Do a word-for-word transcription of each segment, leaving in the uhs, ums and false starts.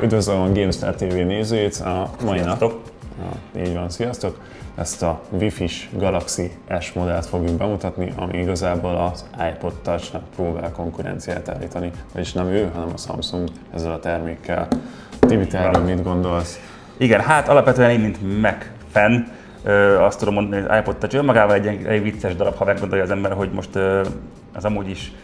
Üdvözlöm a GameStar té vé nézőit, a mai Sziasztok. nap, a, így van, sziasztok! Ezt a Wi-Fi-s Galaxy S modellt fogjuk bemutatni, ami igazából az iPod Touch-nak próbál konkurenciát állítani, vagyis nem ő, hanem a Samsung ezzel a termékkel. Tibi, te erről mit gondolsz? Igen, hát alapvetően én, mint Mac fan, azt tudom mondani, hogy az iPod Touch önmagában egy, egy vicces darab, ha meggondolja az ember, hogy most az amúgy is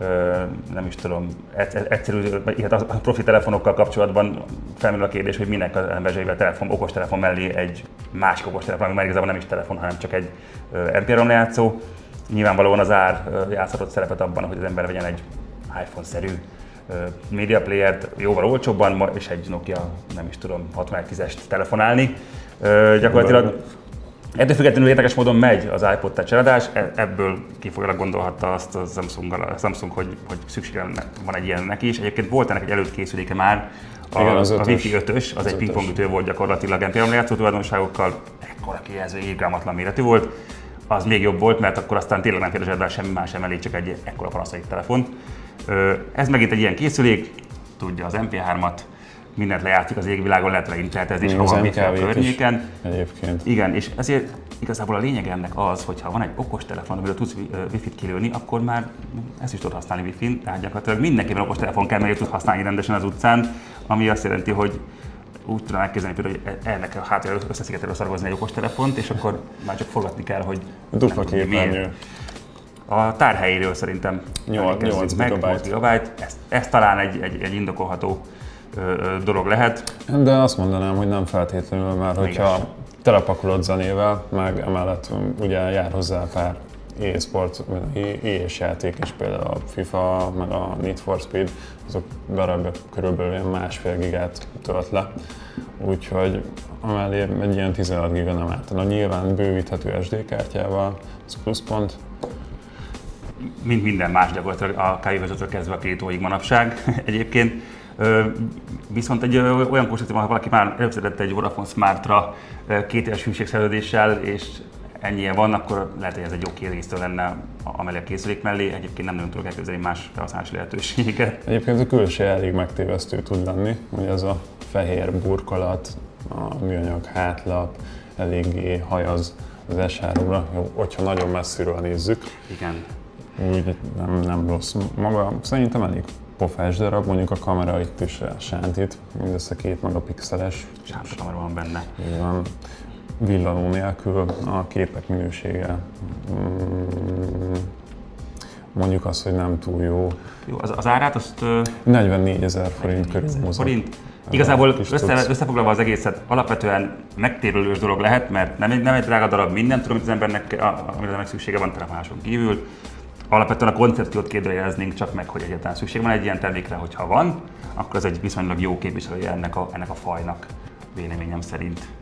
nem is tudom, egyszerű, a profi telefonokkal kapcsolatban felmerül a kérdés, hogy minek az ember zsebébe telefon, okostelefon mellé egy másik okostelefon, ami már igazából nem is telefon, hanem csak egy em pé három lejátszó. Nyilvánvalóan az ár játszhatott szerepet abban, hogy az ember vegyen egy iPhone-szerű media playert jóval olcsóbban, és egy Nokia, nem is tudom, hatvanegy tízest telefonálni. Gyakorlatilag ettől függetlenül érdekes módon megy az iPod Touch eladás, ebből kifolyólag gondolhatta azt a Samsung, a Samsung hogy, hogy szüksége van egy ilyennek is. Egyébként volt ennek egy előkészüléke már, a, igen, az a Wi-Fi ötös, az, az egy pingpongütő volt gyakorlatilag em pé három lejátszó tulajdonságokkal, ekkora kijelző, irgalmatlan méretű volt. Az még jobb volt, mert akkor aztán tényleg nem kérdezett el semmi más sem elég, csak egy ekkora panaszai telefont. Ez megint egy ilyen készülék, tudja az em pé hármat, mindent lejátszik az égvilágon, lehet vele internetezni, és ha van wifi a környéken. Egyébként. Igen, és ezért igazából a lényeg ennek az, hogy ha van egy okostelefon, amiről tudsz Wi-Fi-t kilőni, akkor már ezt is tudod használni Wi-Fi-n, tehát gyakorlatilag mindenképpen okostelefon kell, mert tud használni rendesen az utcán, ami azt jelenti, hogy úgy tudom elképzelni például, hogy ennek a hátul összeszigetelő szaragozni egy okostelefont, és akkor már csak forgatni kell, hogy dupla képernyő. A tárhelyéről szerintem nyolc gigabyte. Ez, ez talán egy, egy, egy indokolható dolog lehet. De azt mondanám, hogy nem feltétlenül, mert hogyha telepakolod zenével, meg emellett ugye jár hozzá pár e-sport, e-s játék is, például a FIFA, meg a Need for Speed, azok darabja körülbelül másfél gigát tölt le. Úgyhogy amellé egy ilyen tizenhat giga nem ártana. Nyilván bővíthető es dé kártyával, ez pluszpont. Mint minden más gyakorlatilag a kávévezetőtől kezdve a Kétóig manapság egyébként. Viszont egy olyan konstrukció, ha valaki már előszedett egy Vodafone Smartra két éves hűségszerződéssel, és ennyien van, akkor lehet, hogy ez egy jó kiegészítő lenne amellé a készülék mellé. Egyébként nem nagyon tudok elképzelni más felhasználási lehetőséget. Egyébként a külső elég megtévesztő tud lenni, hogy ez a fehér burkolat, a műanyag hátlap eléggé hajaz az es háromra, hogyha nagyon messziről nézzük. Igen. Úgy nem, nem rossz. Maga szerintem elég pofás darab, mondjuk a kamera itt is sántít, mindössze két megapixeles. Sánta kamera van benne. Így van, villanó nélkül a képek minősége. Mondjuk azt, hogy nem túl jó. Jó, az, az árát azt... negyvennégyezer forint körül mozog. Forint. Igazából össze, összefoglalva az egészet, alapvetően megtérülős dolog lehet, mert nem egy, nem egy drága darab, mindent tudom, hogy az embernek, amire meg szüksége van telefonáson kívül. Alapvetően a koncepciót kérdőjeleznénk csak meg, hogy egyáltalán szükség van egy ilyen termékre, hogyha van, akkor ez egy viszonylag jó képviselője ennek a, ennek a fajnak, véleményem szerint.